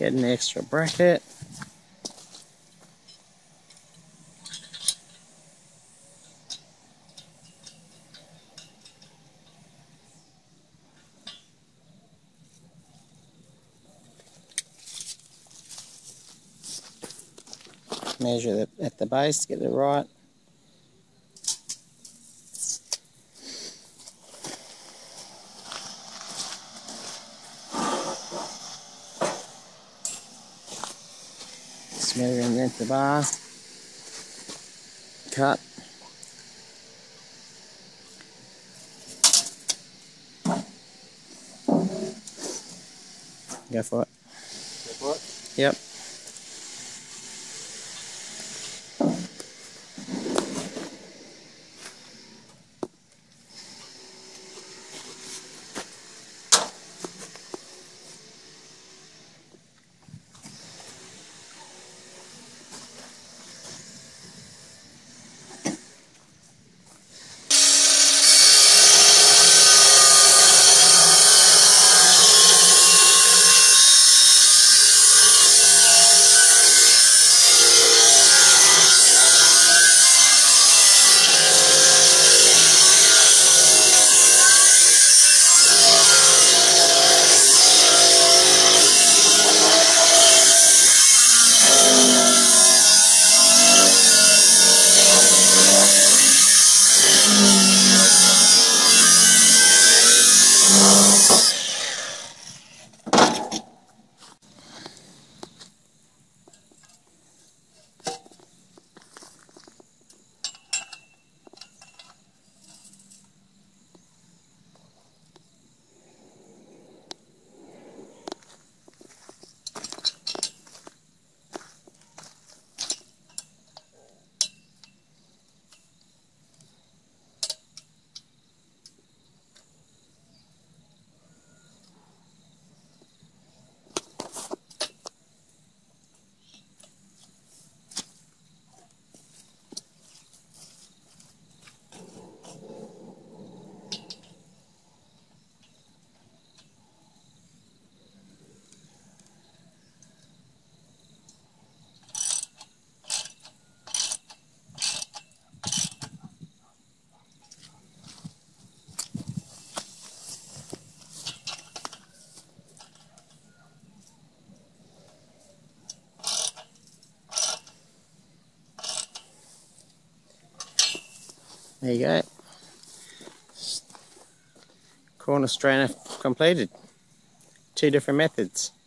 Get an extra bracket. Measure at the base to get it right. Just measure and rent the bar. Cut. Go for it. Go for it? Yep. There you go. Corner strainer completed. 2 different methods.